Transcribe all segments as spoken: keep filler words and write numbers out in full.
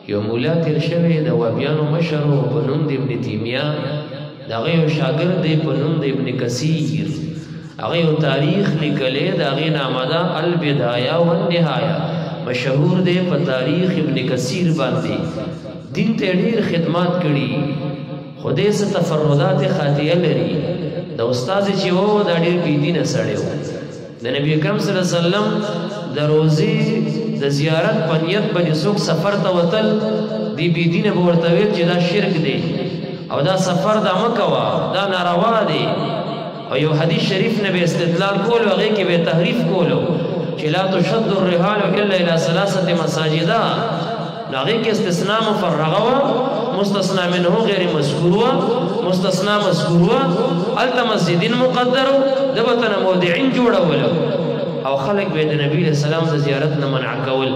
یو مولا تیر شوی د وهابیانو مشر و په نوم د ابن تیمیه، د هغه یو شاګرد دی په نوم د ابن کثیر، هغه یو تاریخ لیکلی د هغې نامه ده البدایه والنهایه، مشهور دی په تاریخ ابن کثیر باندې. دین ته ډېر خدمات کړي خو دې څه تفردات خاطیه لري. د استاد چې و دا ډېر بېدینه سړی و. د نبي اکرم صلی الله علیه وسلم د روزې د زیارت په نیت باندې څوک سفر ته وتل، دې بېدینه به ورته ویل چې دا شرک دی او دا سفر دا مه کوه، دا ناروا دی. او یو حدیث شریف نه به استدلال کولو، هغې کې به تحریف کولو چې لا تشد الرحال الا الى ثلاثه مساجدا، نو هغې کې استثناء مفرغه وه، مستثنا منه غیر مذکور وه، مستثنا مذکور وه، هلته مسجدین مقدر و، ده به ته مودعین جوړولو او خلک به د نبي علیه السلام د زیارت نه منع کول.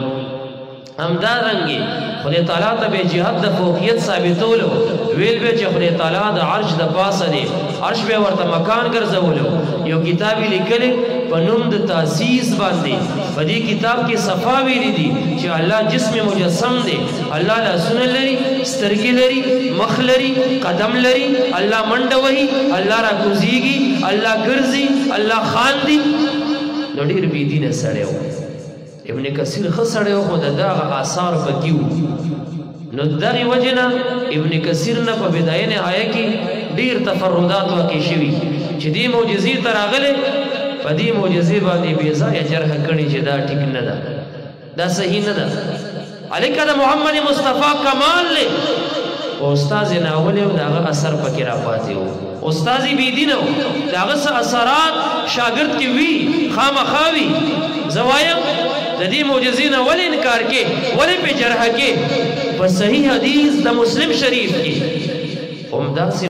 همدارنګې خدای تعالی ته به جهاد د فوقیت ثابتولو، ویل به چې خدای تعالی د عرش د پاسه دی، عرش به ورته مکان ګرځولو. یو کتاب یې لیکلی په نوم د تاسیس باندې، په دې کتاب کې صفا ویلي دي چې الله جسم مجسم دی، الله لاسونه لري، سترګې لري، مخ لري، قدم لري، الله منډه وهي، الله راکوزیږي، الله ګرځي، الله خاندي. نو ډېر بېدینه سړی و. ابن کثیر ښه سړی و خو د ده هغه آثار پکې وو. نو دغې وجې نه ابن کثیر نه په بدایه نهایه کې ډېر تفردات واقع شوي چې دې معجزې ته راغلی، په دې معجزې باندې بې ځایه جرح کړي چې دا ټیک نه ده، دا صحیح نه ده. هلکه د محمد مصطفی کمال دی، خو استاذ یې ناولې و، د هغه اثر پکې راپاتې و. استاذ یې بېدینه و، د هغه څه اثرات شاګرد کې وي، خامخا وي. زه وایم د دې معجزې نه ولې انکار کې، ولې پې جرحه کې؟ په صحیح حدیث د مسلم شریف کې همداسې